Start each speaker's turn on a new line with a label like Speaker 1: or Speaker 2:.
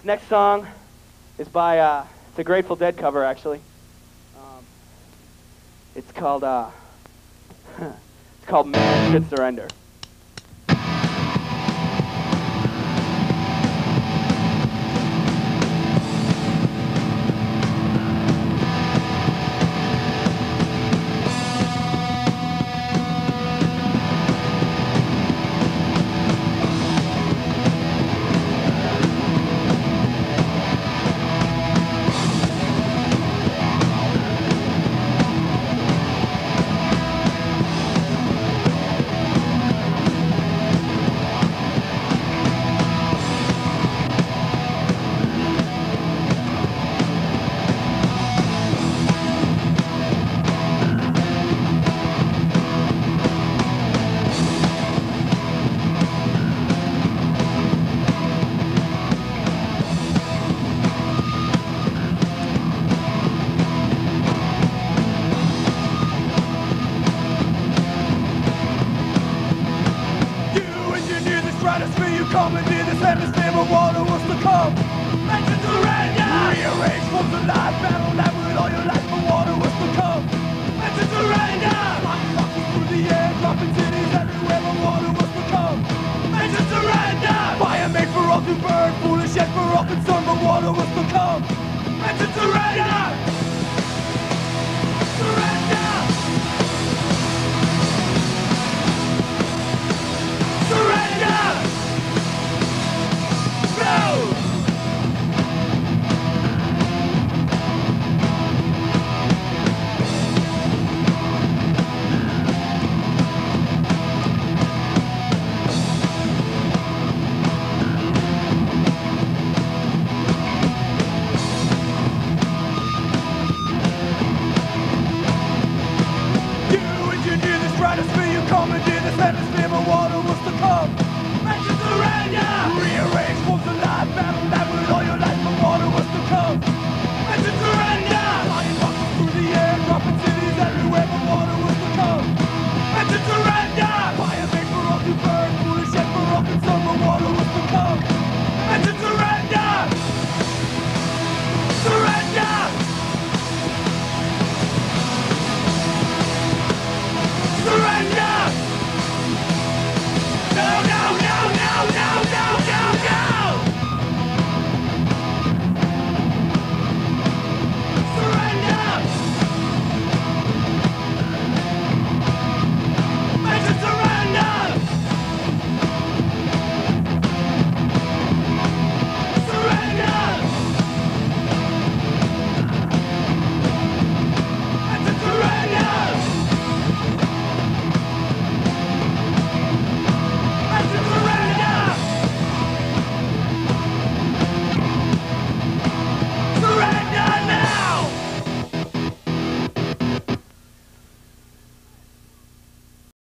Speaker 1: This next song is by, it's a Grateful Dead cover, actually. It's called Man Should Surrender.
Speaker 2: You commandeer this hemisphere, but water was to come. And to surrender! Rearrange forms of life, battle that with all your life, but water was to come. And to surrender! Flying rockets through the air, dropping cities everywhere, but water was to come. And to surrender! Fire made for all to burn, foolish yet for all concerned, but water was to come. And to surrender!